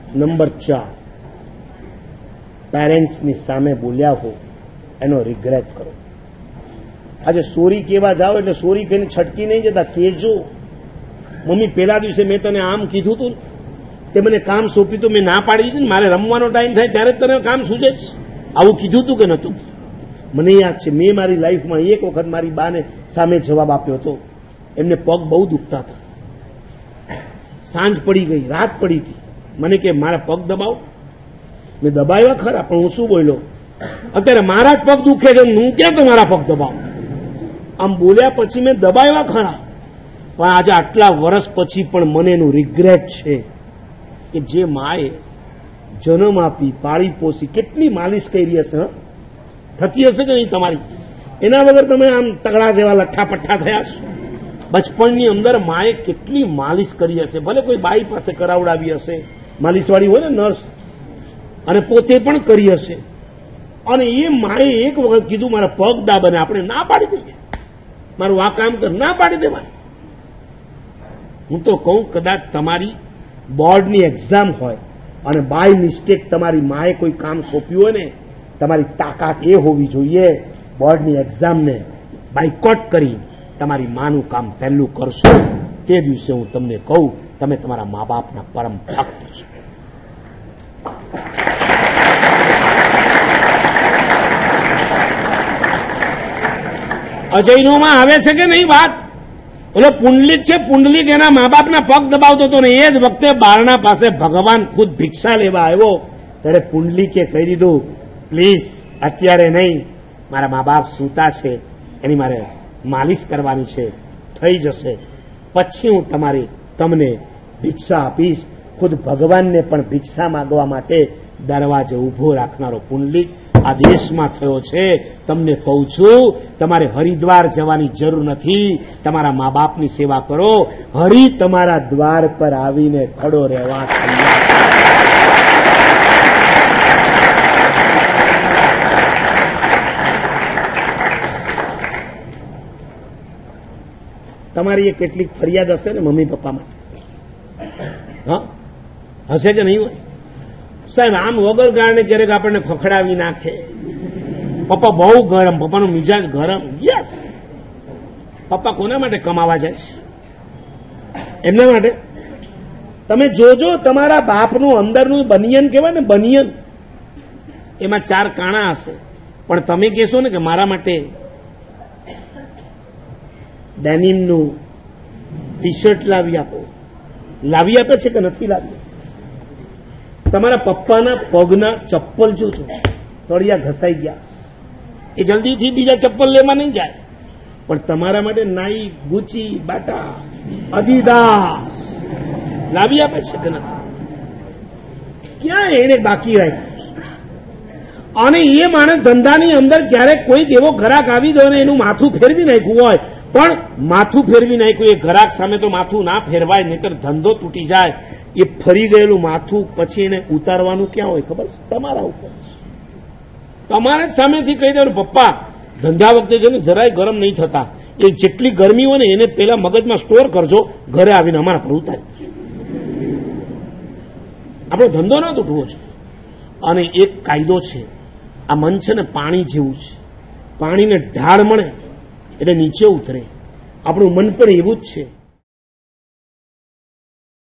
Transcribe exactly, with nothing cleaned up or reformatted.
Number ચાર, પેરેન્ટ્સની સામે બોલ્યા હો એનો રિગ્રેટ કરો. આજે સોરી કેવા જાઓ એટલે સોરી કહીને છટકી નહીં જતા, કહેજો મમ્મી પેલા દિવસે મેં તને આમ કીધું હતું, તે મને કામ સોંપ્યું તો મેં ના પાડી દીધી ને, મારે રમવાનો ટાઈમ થાય ત્યારે તને કામ સૂજે છે, આવું કીધું હતું કે નહોતું? મને યાદ છે મેં મારી લાઈફમાં એક વખત મારી બાને સામે જવાબ આપ્યો હતો. એમને પગ બહુ દુખતા હતા, સાંજ પડી ગઈ, રાત પડી હતી, મને કે મારા પગ દબાવો. મેં દબાવ્યા ખરા, પણ હું શું બોલ્યો, અત્યારે મારા જ પગ દુખે છે, હું ક્યાં તમારા પગ દબાવું? આમ બોલ્યા પછી મેં દબાવ્યા ખરા, પણ આજે આટલા વર્ષ પછી પણ મને એનું રિગ્રેટ છે કે જે માએ જન્મ આપી, પાળી પોસી, કેટલી માલિશ કરી હશે, થતી હશે કે નહીં તમારી? એના વગર તમે આમ તગડા જેવા લઠ્ઠા પઠ્ઠા થયા છો. બચપણની અંદર માએ કેટલી માલિશ કરી હશે, ભલે કોઈ બાઈ પાસે કરાવડાવી હશે, માલિશવાળી હોય ને નર્સ, અને પોતે પણ કરી હશે. અને એ માએ એક વખત કીધું મારા પગ દાબે, આપણે ના પાડી દઈએ, મારું આ કામ કર, ના પાડી દેવાનું. હું તો કહું કદાચ તમારી બોર્ડની એક્ઝામ હોય અને બાય મિસ્ટેક તમારી માએ કોઈ કામ સોંપ્યું હોય ને, તમારી તાકાત એ હોવી જોઈએ બોર્ડની એક્ઝામને બાયકોટ કરી તમારી માનું કામ પહેલું કરશો. તે દિવસે હું તમને કહું તમે તમારા મા બાપના પરમ ભક્ત છો. અજયનોમાં આવે છે કે નહીં વાત? ઓલો પુંડલિક છે, પુંડલિક એના મા બાપના પગ દબાવતો હતો ને એ જ વખતે બારણા પાસે ભગવાન ખુદ ભિક્ષા લેવા આવ્યો, ત્યારે પુંડલિકે કહી દીધું પ્લીઝ અત્યારે નહીં, મારા મા બાપ સૂતા છે, એની મારે માલિશ કરવાની છે, થઈ જશે પછી હું તમારી તમને ભિક્ષા આપીશ. ખુદ ભગવાનને પણ ભિક્ષા માંગવા માટે દરવાજે ઉભો રાખનારો પુંડલિક આ દેશમાં થયો છે. તમને કહું છું તમારે હરિદ્વાર જવાની જરૂર નથી, તમારા મા બાપની સેવા કરો, હરિ તમારા દ્વાર પર આવીને ખડો રહેવા તૈયાર. તમારી એ કેટલીક ફરિયાદ હશે ને મમ્મી પપ્પા માટે, હા હશે કે નહીં હોય? સાહેબ આમ વગર કારણે ક્યારેક આપણને ખખડાવી નાખે, પપ્પા બહુ ગરમ, પપ્પાનો મિજાજ ગરમ. યસ, પપ્પા કોના માટે કમાવા જાય છે? એમના માટે. તમે જોજો તમારા બાપનું અંદરનું બનિયન કહેવાય ને, બનિયન, એમાં ચાર કાણા હશે, પણ તમે કહેશો ને કે મારા માટે ડેનિમનું ટી શર્ટ લાવી આપો, લાવી આપે છે કે નથી લાવી? તમારા પપ્પાના પગના ચપ્પલ જોજો, તળિયા ઘસાઈ ગયા, એ જલ્દીથી બીજા ચપ્પલ લેવા નહીં જાય, પણ તમારા માટે નાઈ, ગુચી, બાટા, અદિદાસ લાવી આપે છે કે નથી? ક્યાં એને બાકી રાખ્યું? અને એ માણસ ધંધાની અંદર ક્યારેક કોઈક એવો ગ્રાહક આવી ગયો ને એનું માથું ફેરવી નાખ્યું હોય, પણ માથું ફેરવી નાખ્યું, એ ગ્રાહક સામે તો માથું ના ફેરવાય, નહીતર ધંધો તૂટી જાય. એ ફરી ગયેલું માથું પછી એને ઉતારવાનું ક્યાં હોય ખબર છે? તમારા ઉપર. તમારે જ સામેથી કહી દેવાનું પપ્પા ધંધા વખતે છે ને જરાય ગરમ નહીં થતા, એ જેટલી ગરમી હોય ને એને પેલા મગજમાં સ્ટોર કરજો, ઘરે આવીને અમારા પર ઉતારી દેજો. આપણો ધંધો ના તૂટવો છે. અને એક કાયદો છે, આ મન છે ને પાણી જેવું છે, પાણીને ઢાળ મળે એટલે નીચે ઉતરે. આપણું મન પણ એવું જ છે.